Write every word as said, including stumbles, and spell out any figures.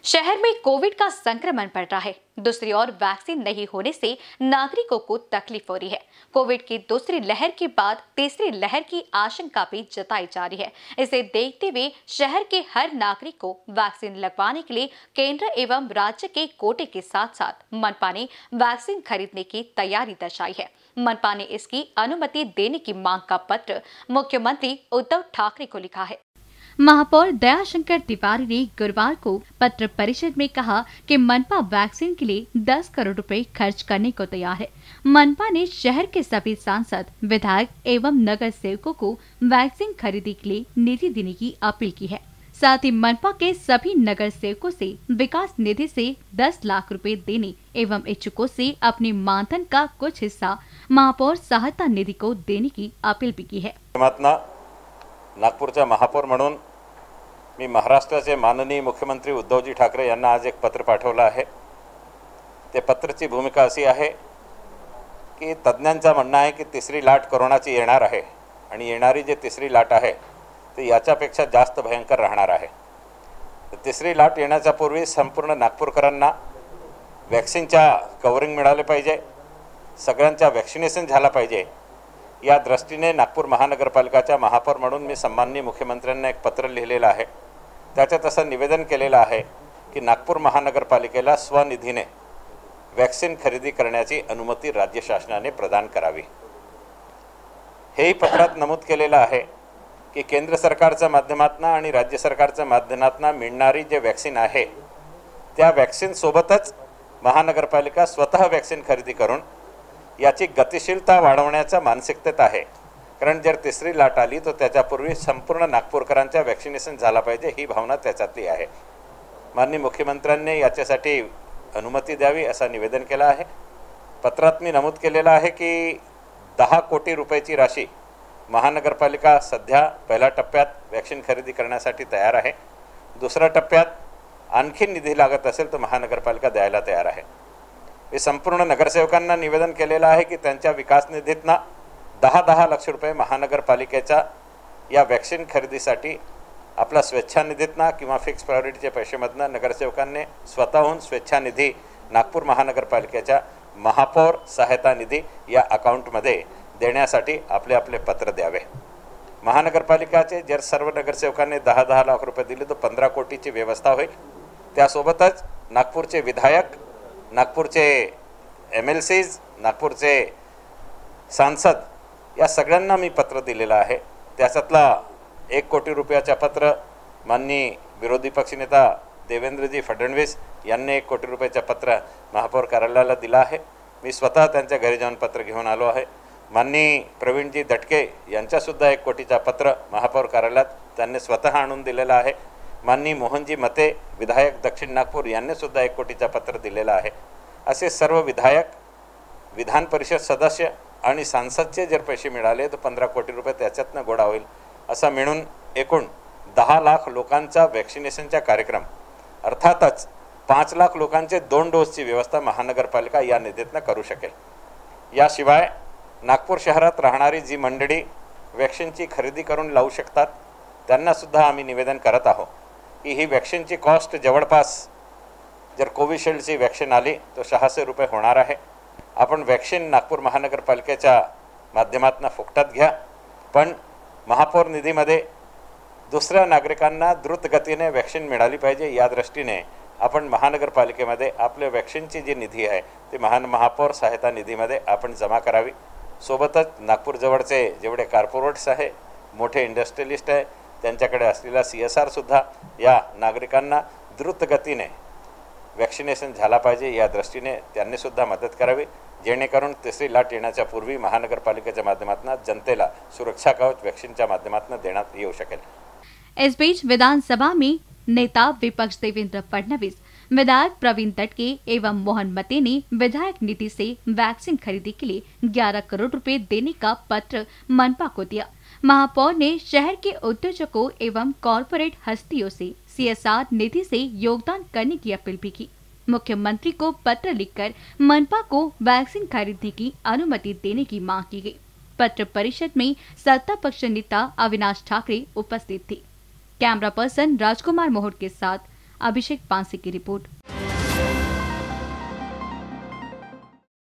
शहर में कोविड का संक्रमण बढ़ रहा है। दूसरी ओर वैक्सीन नहीं होने से नागरिकों को तकलीफ हो रही है। कोविड की दूसरी लहर के बाद तीसरी लहर की आशंका भी जताई जा रही है। इसे देखते हुए शहर के हर नागरिक को वैक्सीन लगवाने के लिए केंद्र एवं राज्य के कोटे के साथ साथ मनपा ने वैक्सीन खरीदने की तैयारी दर्शाई है। मनपा ने इसकी अनुमति देने की मांग का पत्र मुख्यमंत्री उद्धव ठाकरे को लिखा है। महापौर दयाशंकर तिवारी ने गुरुवार को पत्र परिषद में कहा कि मनपा वैक्सीन के लिए दस करोड़ रुपए खर्च करने को तैयार है। मनपा ने शहर के सभी सांसद, विधायक एवं नगर सेवकों को वैक्सीन खरीदी के लिए निधि देने की अपील की है। साथ ही मनपा के सभी नगर सेवकों से विकास निधि से दस लाख रुपए देने एवं इच्छुकों से अपने मानधन का कुछ हिस्सा महापौर सहायता निधि को देने की अपील भी की है। नागपूरचा महापौर म्हणून मी महाराष्ट्राचे माननीय मुख्यमंत्री उद्धवजी ठाकरे यांना आज एक पत्र पाठवलं आहे। ते पत्राची भूमिका अशी आहे की तज्ञांचं म्हणणं आहे की तिसरी लाट कोरोनाची येणार आहे आणि येणारी जी तिसरी लाट आहे ती याच्यापेक्षा जास्त भयंकर राहणार आहे। तिसरी लाट येण्याच्या पूर्वी संपूर्ण नागपूरकरांना वॅक्सिनच्या कव्हरिंग मिळाले पाहिजे, सगळ्यांचा वॅक्सिनेशन झाला पाहिजे। या दृष्टीने नागपूर महानगरपालिकाच्या महापौर म्हणून मी सन्माननीय मुख्यमंत्र्यांना एक पत्र लिहिलेलं आहे। त्याच्यात असं निवेदन केलेलं आहे की नागपूर महानगरपालिकेला स्वनिधीने वॅक्सिन खरेदी करण्याची अनुमती राज्य शासनाने प्रदान करावी। हेही पत्रात नमूद केलेलं आहे की केंद्र सरकारच्या माध्यमातून आणि राज्य सरकारच्या माध्यमातून मिळणारी जे वॅक्सिन आहे त्या वॅक्सिन सोबतच महानगरपालिका स्वतः वॅक्सिन खरेदी करून याची गतिशीलता वाढवण्याच्या मानसिकतेत आहे। कारण जर तिसरी लाट आली तर त्याच्यापूर्वी संपूर्ण नागपूरकरांचा वॅक्सिनेशन झाला पाहिजे ही भावना त्याच्यातली आहे। माननीय मुख्यमंत्र्यांनी याच्यासाठी अनुमती द्यावी असं निवेदन केलं आहे। पत्रात मी नमूद केलेलं आहे की दहा कोटी रुपयाची राशी महानगरपालिका सध्या पहिल्या टप्प्यात वॅक्सिन खरेदी करण्यासाठी तयार आहे। दुसऱ्या टप्प्यात आणखी निधी लागत असेल तर महानगरपालिका द्यायला तयार आहे। मी संपूर्ण नगरसेवकांना निवेदन केलेलं आहे की त्यांच्या विकास निधीतनं दहा दहा लाख रुपये महानगरपालिकेच्या या वॅक्सिन खरेदीसाठी आपला स्वेच्छानिधीतनं किंवा फिक्स प्रायोरिटीचे पैसेमधनं नगरसेवकांनी स्वतःहून स्वेच्छानिधी नागपूर महानगरपालिकेच्या महापौर सहायता निधी या अकाउंटमध्ये देण्यासाठी आपले आपले पत्र द्यावे। महानगरपालिकाचे जर सर्व नगरसेवकांनी दहा दहा लाख रुपये दिले तर पंधरा कोटीची व्यवस्था होईल। त्यासोबतच नागपूरचे विधायक, नागपूरचे एम एल सीज, नागपूरचे सांसद या सगळ्यांना मी पत्र दिलेलं आहे। त्याच्यातला एक कोटी रुपयाचं पत्र माननीय विरोधी पक्षनेता देवेंद्रजी फडणवीस यांनी एक कोटी रुपयाचं पत्र महापौर कार्यालयाला दिलं आहे। मी स्वतः त्यांच्या घरी जाऊन पत्र घेऊन आलो आहे। माननीय प्रवीणजी दटके यांच्यासुद्धा एक कोटीचं पत्र महापौर कार्यालयात त्यांनी स्वतः आणून दिलेलं आहे। माननीय मोहनजी मते विधायक दक्षिण नागपूर यांनी सुद्धा एक कोटीचं पत्र दिलेलं आहे। असे सर्व विधायक, विधान परिषद सदस्य आणि सांसदचे जर पैसे मिळाले तर पंधरा कोटी रुपये त्याच्यातनं गोळा होईल। असा मिळून एकूण दहा लाख लोकांचा वॅक्सिनेशनचा कार्यक्रम, अर्थातच पाच लाख लोकांचे दोन डोसची व्यवस्था महानगरपालिका या निधीतनं करू शकेल। याशिवाय नागपूर शहरात राहणारी जी मंडळी वॅक्सिनची खरेदी करून लावू शकतात त्यांना सुद्धा आम्ही निवेदन करत आहोत की ही वॅक्सिनची कॉस्ट जवळपास जर कोविशिल्डची वॅक्सिन आली तर सहाशे रुपये होणार आहे। आपण वॅक्सिन नागपूर महानगरपालिकेच्या माध्यमातून फुकटात घ्या, पण महापौर निधीमध्ये दुसऱ्या नागरिकांना द्रुत गतीने वॅक्सिन मिळाली पाहिजे या दृष्टीने आपण महानगरपालिकेमध्ये आपल्या वॅक्सिनची जी निधी आहे ती महान महापौर सहायता निधीमध्ये आपण जमा करावी। सोबतच नागपूर जवळचे जेवढे कॉर्पोरेट्स आहे, मोठे इंडस्ट्रियलिस्ट आहे, त्यांच्याकडे असलेला सी एस आर सुद्धा या नागरिकांना द्रुत गतीने वॅक्सिनेशन झाला पाहिजे या दृष्टीने त्यांनी सुद्धा मदत करावी, जेणेकरून तिसरी लाट येण्याच्या पूर्वी महानगरपालिकेच्या माध्यमातून जनतेला सुरक्षा कवच वॅक्सिनच्या माध्यमातून देण्यात येऊ शकेल। इस बीच विधानसभा में नेता विपक्ष देवेंद्र फडणवीस, विधायक प्रवीण दटके एवं मोहन मते ने विधायक निधि से वैक्सीन खरीदी के लिए ग्यारह करोड़ रुपए देने का पत्र मनपा को दिया। महापौर ने शहर के उद्योजकों एवं कॉरपोरेट हस्तियों से सी एस आर निधि से योगदान करने की अपील भी की। मुख्यमंत्री को पत्र लिखकर मनपा को वैक्सीन खरीदने की अनुमति देने की मांग की गई। पत्र परिषद में सत्ता पक्ष नेता अविनाश ठाकरे उपस्थित थे। कैमरा पर्सन राजकुमार मोहट के साथ अभिषेक पांसे की रिपोर्ट।